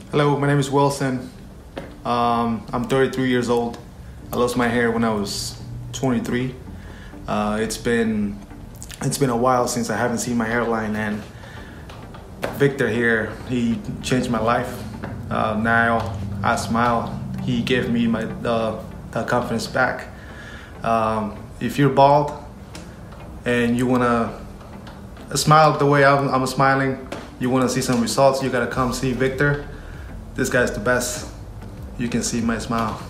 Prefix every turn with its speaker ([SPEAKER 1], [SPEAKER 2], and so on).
[SPEAKER 1] Hello, my name is Wilson. I'm 33 years old. I lost my hair when I was 23. It's been a while since I haven't seen my hairline, and Victor here, he changed my life. Now I smile. He gave me the confidence back. If you're bald and you wanna smile the way I'm smiling, you wanna see some results, you gotta come see Victor. This guy's the best. You can see my smile.